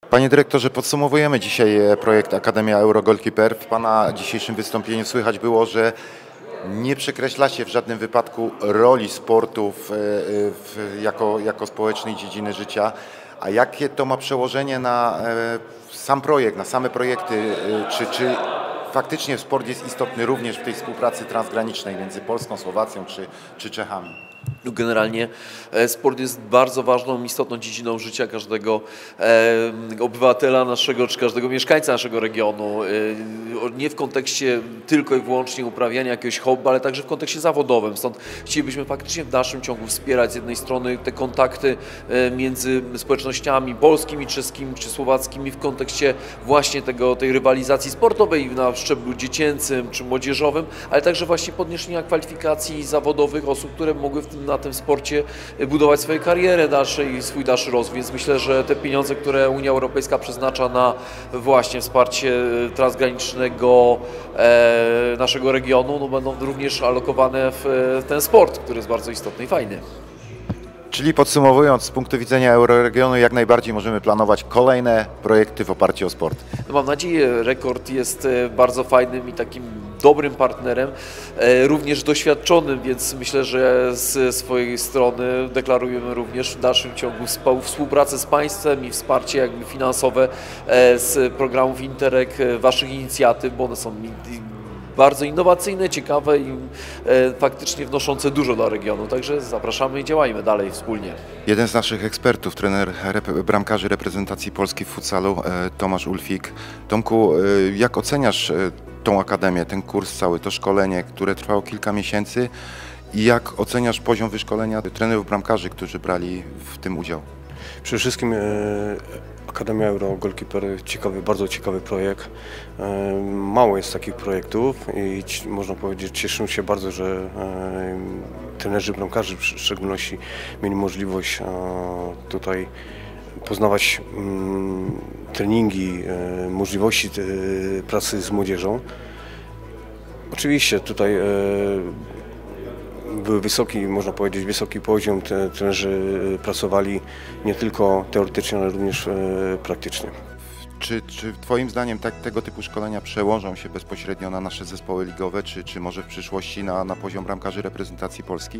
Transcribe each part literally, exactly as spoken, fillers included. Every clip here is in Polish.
Panie dyrektorze, podsumowujemy dzisiaj projekt Akademia Euro Goalkeeper. W Pana dzisiejszym wystąpieniu słychać było, że nie przekreśla się w żadnym wypadku roli sportu w, w, jako, jako społecznej dziedziny życia. A jakie to ma przełożenie na sam projekt, na same projekty? Czy, czy faktycznie sport jest istotny również w tej współpracy transgranicznej między Polską, Słowacją czy, czy Czechami? Generalnie sport jest bardzo ważną, istotną dziedziną życia każdego e, obywatela naszego, czy każdego mieszkańca naszego regionu. E, nie w kontekście tylko i wyłącznie uprawiania jakiegoś hobby, ale także w kontekście zawodowym. Stąd chcielibyśmy faktycznie w dalszym ciągu wspierać z jednej strony te kontakty e, między społecznościami polskimi, czeskimi czy słowackimi w kontekście właśnie tego, tej rywalizacji sportowej na szczeblu dziecięcym czy młodzieżowym, ale także właśnie podniesienia kwalifikacji zawodowych osób, które mogły w tym, na tym sporcie budować swoje kariery dalsze i swój dalszy rozwój. Więc myślę, że te pieniądze, które Unia Europejska przeznacza na właśnie wsparcie transgranicznego e, naszego regionu, no, będą również alokowane w ten sport, który jest bardzo istotny i fajny. Czyli podsumowując, z punktu widzenia Euroregionu jak najbardziej możemy planować kolejne projekty w oparciu o sport. No mam nadzieję, Rekord jest bardzo fajnym i takim dobrym partnerem, również doświadczonym, więc myślę, że z swojej strony deklarujemy również w dalszym ciągu współpracę z państwem i wsparcie jakby finansowe z programów Interreg, waszych inicjatyw, bo one są bardzo innowacyjne, ciekawe i e, faktycznie wnoszące dużo do regionu. Także zapraszamy i działajmy dalej wspólnie. Jeden z naszych ekspertów, trener rep bramkarzy reprezentacji Polski w futsalu, e, Tomasz Ulfik. Tomku, e, jak oceniasz e, tą akademię, ten kurs cały, to szkolenie, które trwało kilka miesięcy i jak oceniasz poziom wyszkolenia trenerów bramkarzy, którzy brali w tym udział? Przede wszystkim e, Akademia Euro Goalkeeper, ciekawy, bardzo ciekawy projekt. E, mało jest takich projektów i ci, można powiedzieć, cieszymy się bardzo, że e, trenerzy bramkarzy w szczególności mieli możliwość e, tutaj poznawać m, treningi, e, możliwości e, pracy z młodzieżą. Oczywiście tutaj e, był wysoki, można powiedzieć, wysoki poziom, te trenerzy pracowali nie tylko teoretycznie, ale również e, praktycznie. Czy, czy Twoim zdaniem tak, tego typu szkolenia przełożą się bezpośrednio na nasze zespoły ligowe, czy, czy może w przyszłości na, na poziom bramkarzy reprezentacji Polski?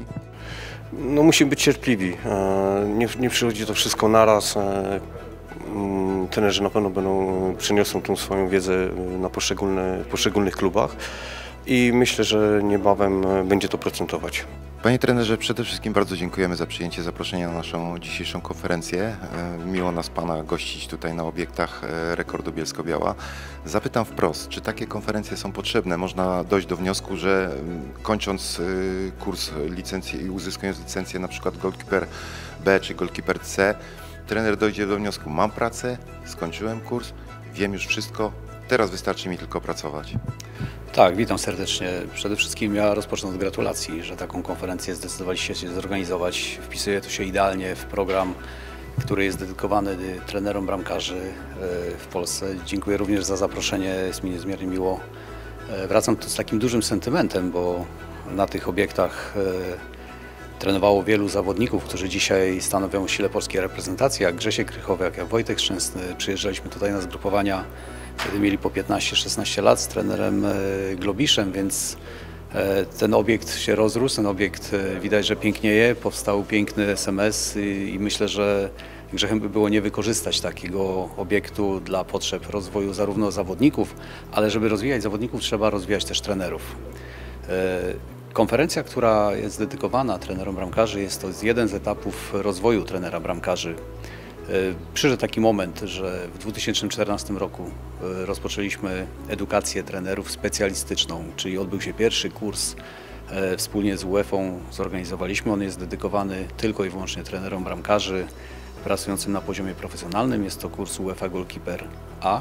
No musimy być cierpliwi, e, nie, nie przychodzi to wszystko naraz. E, trenerzy na pewno będą, przeniosą tą swoją wiedzę na poszczególne, poszczególnych klubach i myślę, że niebawem będzie to procentować. Panie trenerze, przede wszystkim bardzo dziękujemy za przyjęcie zaproszenia na naszą dzisiejszą konferencję. Miło nas Pana gościć tutaj na obiektach Rekordu Bielsko-Biała. Zapytam wprost, czy takie konferencje są potrzebne? Można dojść do wniosku, że kończąc kurs licencji i uzyskując licencję na przykład Goalkeeper B czy Goalkeeper C, trener dojdzie do wniosku: mam pracę, skończyłem kurs, wiem już wszystko, teraz wystarczy mi tylko pracować. Tak, witam serdecznie. Przede wszystkim ja rozpocznę od gratulacji, że taką konferencję zdecydowaliście się zorganizować. Wpisuje to się idealnie w program, który jest dedykowany trenerom bramkarzy w Polsce. Dziękuję również za zaproszenie, jest mi niezmiernie miło. Wracam tu z takim dużym sentymentem, bo na tych obiektach trenowało wielu zawodników, którzy dzisiaj stanowią o sile polskiej reprezentacji, jak Grzesiek Krychowiak, jak Wojtek Szczęsny. Przyjeżdżaliśmy tutaj na zgrupowania, kiedy mieli po piętnaście szesnaście lat z trenerem Globiszem, więc ten obiekt się rozrósł, ten obiekt widać, że pięknieje, powstał piękny S M S i, i myślę, że grzechem by było nie wykorzystać takiego obiektu dla potrzeb rozwoju zarówno zawodników, ale żeby rozwijać zawodników, trzeba rozwijać też trenerów. Konferencja, która jest dedykowana trenerom bramkarzy, jest to jeden z etapów rozwoju trenera bramkarzy. Przyszedł taki moment, że w dwa tysiące czternastym roku rozpoczęliśmy edukację trenerów specjalistyczną, czyli odbył się pierwszy kurs wspólnie z UEFA-ą, zorganizowaliśmy. On jest dedykowany tylko i wyłącznie trenerom bramkarzy pracującym na poziomie profesjonalnym. Jest to kurs UEFA Goalkeeper A.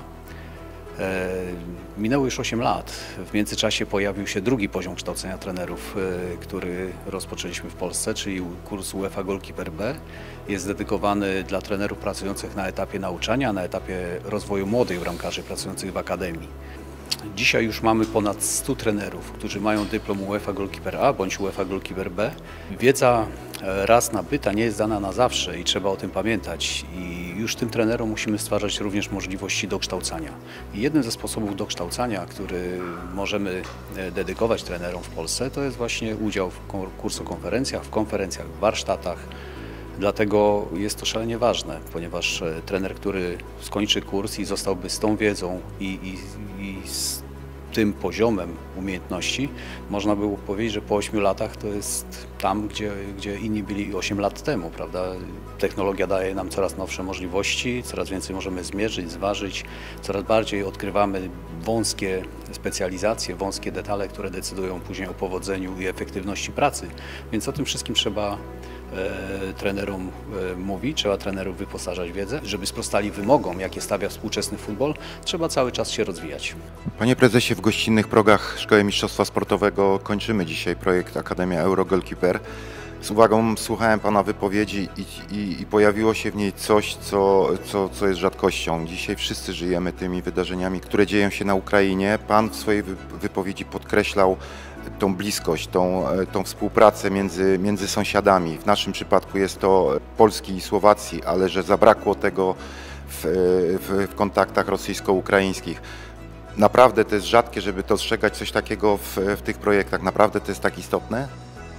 Minęło już osiem lat. W międzyczasie pojawił się drugi poziom kształcenia trenerów, który rozpoczęliśmy w Polsce, czyli kurs UEFA Goalkeeper B. Jest dedykowany dla trenerów pracujących na etapie nauczania, na etapie rozwoju młodych bramkarzy pracujących w akademii. Dzisiaj już mamy ponad stu trenerów, którzy mają dyplom UEFA Goalkeeper A bądź UEFA Goalkeeper B. Wiedza raz nabyta nie jest dana na zawsze i trzeba o tym pamiętać. I już tym trenerom musimy stwarzać również możliwości dokształcania. I jednym ze sposobów dokształcania, który możemy dedykować trenerom w Polsce, to jest właśnie udział w kursokonferencjach, w konferencjach, w warsztatach. Dlatego jest to szalenie ważne, ponieważ trener, który skończy kurs i zostałby z tą wiedzą i, i, i z tym poziomem umiejętności, można by powiedzieć, że po ośmiu latach to jest tam, gdzie, gdzie inni byli osiem lat temu, prawda? Technologia daje nam coraz nowsze możliwości, coraz więcej możemy zmierzyć, zważyć, coraz bardziej odkrywamy wąskie specjalizacje, wąskie detale, które decydują później o powodzeniu i efektywności pracy, więc o tym wszystkim trzeba e, trenerom e, mówić, trzeba trenerów wyposażać w wiedzę, żeby sprostali wymogom, jakie stawia współczesny futbol, trzeba cały czas się rozwijać. Panie prezesie, w gościnnych progach Szkoły Mistrzostwa Sportowego kończymy dzisiaj projekt Akademia Euro Goalkeeper. Z uwagą słuchałem Pana wypowiedzi i, i, i pojawiło się w niej coś, co, co, co jest rzadkością. Dzisiaj wszyscy żyjemy tymi wydarzeniami, które dzieją się na Ukrainie. Pan w swojej wypowiedzi podkreślał tą bliskość, tą, tą współpracę między, między sąsiadami. W naszym przypadku jest to Polski i Słowacji, ale że zabrakło tego w, w, w kontaktach rosyjsko-ukraińskich. Naprawdę to jest rzadkie, żeby dostrzegać coś takiego w, w tych projektach. Naprawdę to jest tak istotne?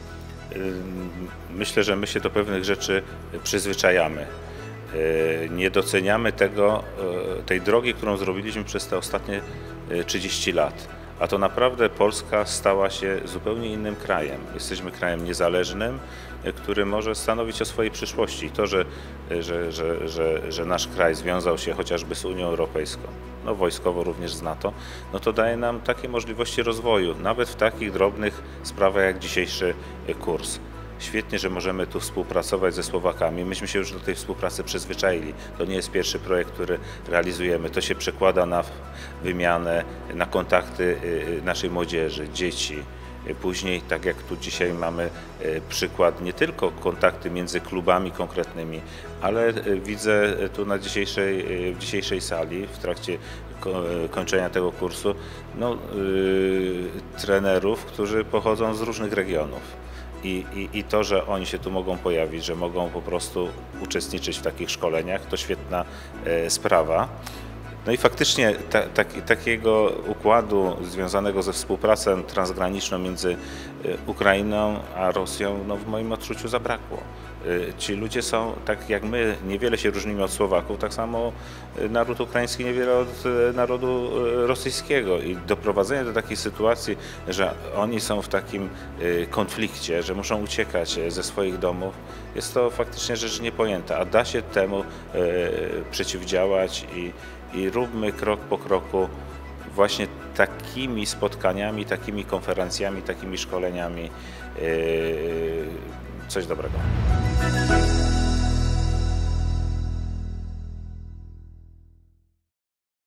Myślę, że my się do pewnych rzeczy przyzwyczajamy. Nie doceniamy tego, tej drogi, którą zrobiliśmy przez te ostatnie trzydzieści lat. A to naprawdę Polska stała się zupełnie innym krajem. Jesteśmy krajem niezależnym, który może stanowić o swojej przyszłości. To, że, że, że, że, że nasz kraj związał się chociażby z Unią Europejską, no wojskowo również z NATO, no to daje nam takie możliwości rozwoju, nawet w takich drobnych sprawach jak dzisiejszy kurs. Świetnie, że możemy tu współpracować ze Słowakami. Myśmy się już do tej współpracy przyzwyczaili. To nie jest pierwszy projekt, który realizujemy. To się przekłada na wymianę, na kontakty naszej młodzieży, dzieci. Później, tak jak tu dzisiaj mamy przykład, nie tylko kontakty między klubami konkretnymi, ale widzę tu na dzisiejszej, w dzisiejszej sali, w trakcie kończenia tego kursu, no, yy, trenerów, którzy pochodzą z różnych regionów. I, i, I to, że oni się tu mogą pojawić, że mogą po prostu uczestniczyć w takich szkoleniach, to świetna e, sprawa. No i faktycznie ta, tak, takiego układu związanego ze współpracą transgraniczną między Ukrainą a Rosją, no w moim odczuciu zabrakło. Ci ludzie są, tak jak my, niewiele się różnimy od Słowaków, tak samo naród ukraiński niewiele od narodu rosyjskiego i doprowadzenie do takiej sytuacji, że oni są w takim konflikcie, że muszą uciekać ze swoich domów, jest to faktycznie rzecz niepojęta, a da się temu przeciwdziałać i, i róbmy krok po kroku właśnie takimi spotkaniami, takimi konferencjami, takimi szkoleniami coś dobrego.